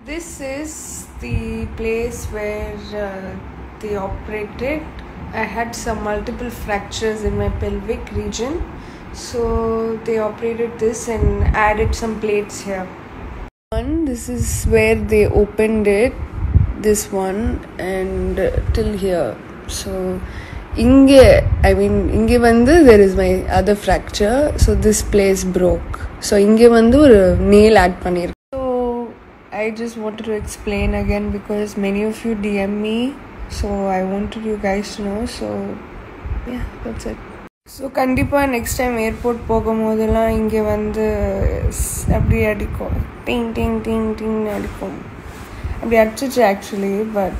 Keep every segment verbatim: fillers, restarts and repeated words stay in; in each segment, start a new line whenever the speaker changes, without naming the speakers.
This is the place where uh, they operated. I had some multiple fractures in my pelvic region, so they operated this and added some plates here. One, this is where they opened it, this one, and uh, till here. So, inge, I mean, inge vandu there is my other fracture, so this place broke. So, inge vandu or nail add pannir. So, I just wanted to explain again because many of you D M me, so I wanted you guys to know. So, yeah, that's it. So கண்டிப்பாக next time airport போகும்போதெல்லாம் இங்கே வந்து அப்படி அடிக்கும், டிங் டிங் டிங் டிங்னு அடிக்கும். அப்படி அடிச்சிச்சு actually. But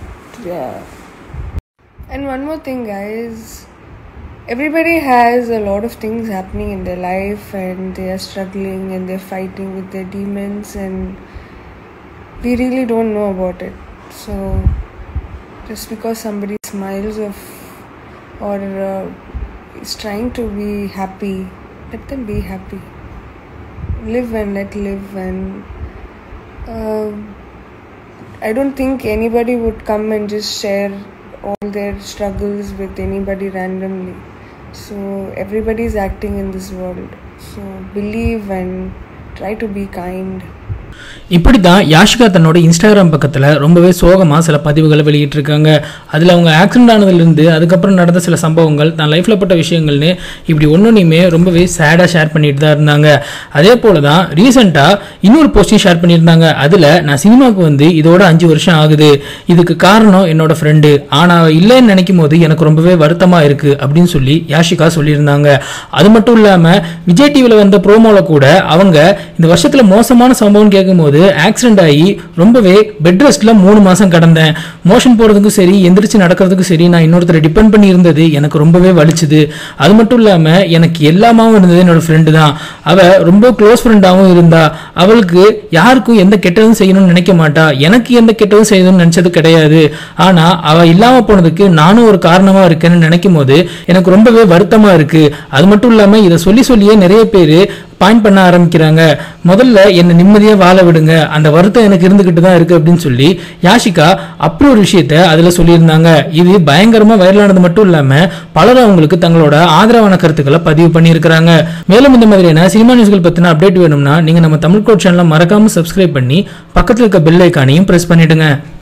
and one more thing guys, everybody has a lot of things happening in their life and they are struggling and they're fighting with their demons and we really don't know about it. So just because somebody smiles of or uh, is trying to be happy, let them be happy. Live and let live. And uh, I don't think anybody would come and just share all their struggles with anybody randomly. So everybody is acting in this world, so believe and try to be kind.
இப்படி தான் யாஷிகா தன்னோட Instagram பக்கத்தில் ரொம்பவே சோகமாக சில பதிவுகளை வெளியிட்டிருக்காங்க. அதில் அவங்க ஆக்சிடென்ட் ஆனதுலேருந்து அதுக்கப்புறம் நடந்த சில சம்பவங்கள், தான் லைஃப்பில் பட்ட விஷயங்கள்னு இப்படி ஒன்றுனையுமே ரொம்பவே சேடாக ஷேர் பண்ணிட்டு தான் இருந்தாங்க. அதே போல் தான் ரீசெண்டாக இன்னொரு போஸ்டையும் ஷேர் பண்ணியிருந்தாங்க. அதில் நான் சினிமாவுக்கு வந்து இதோட அஞ்சு வருஷம் ஆகுது, இதுக்கு காரணம் என்னோட ஃப்ரெண்டு, ஆனால் இல்லைன்னு நினைக்கும் போது எனக்கு ரொம்பவே வருத்தமாக இருக்குது அப்படின்னு சொல்லி யாஷிகா சொல்லியிருந்தாங்க. அது மட்டும் இல்லாமல் விஜய் டிவியில் வந்த ப்ரோமோவில் கூட அவங்க இந்த வருஷத்தில் மோசமான சம்பவம் கேட்கும்போது ஆக்சிடென்ட் ஆகி ரொம்பவே பெட் ரெஸ்ட்ல மூணு மாசம் கடந்தேன், மோஷன் போறதுக்கும் சரி எந்திரிச்சு நடக்கிறதுக்கும் சரி நான் இன்னொருத்தரை டிபெண்ட் பண்ணி இருந்தது எனக்கு ரொம்பவே வலிச்சுது. அது மட்டும் இல்லாம எனக்கு எல்லாமாவும் இருந்தது என்னோட ஃப்ரெண்டு தான். அவ ரொம்ப க்ளோஸ் ஃப்ரெண்டாகவும் இருந்தா. அவளுக்கு யாருக்கும் எந்த கெட்டதும் செய்யணும்னு நினைக்க மாட்டா, எனக்கு எந்த கெட்டதும் செய்யணும்னு நினைச்சது கிடையாது. ஆனா அவ இல்லாம போனதுக்கு நானும் ஒரு காரணமா இருக்கேன்னு நினைக்கும் போது எனக்கு ரொம்பவே வருத்தமா இருக்கு. அது மட்டும் இல்லாம இதை சொல்லி சொல்லியே நிறைய பேரு பாயிண்ட் பண்ண ஆரம்பிக்கிறாங்க. முதல்ல என்ன நிம்மதியா வாழ விடுங்க, அந்த வருத்தம் எனக்கு இருந்துகிட்டு தான் இருக்கு அப்படின்னு சொல்லி யாஷிகா அப்படி ஒரு விஷயத்த அதுல சொல்லியிருந்தாங்க. இது பயங்கரமா வைரலானது மட்டும் இல்லாம பலரும் அவங்களுக்கு தங்களோட ஆதரவான கருத்துக்களை பதிவு பண்ணியிருக்கிறாங்க. மேலும் இந்த மாதிரியான சினிமா நியூஸ்கள் பத்தின அப்டேட் வேணும்னா நீங்க நம்ம தமிழ் கோட் சேனலை மறக்காம சப்ஸ்கிரைப் பண்ணி பக்கத்தில் இருக்க பெல் ஐக்கானையும் பிரஸ் பண்ணிடுங்க.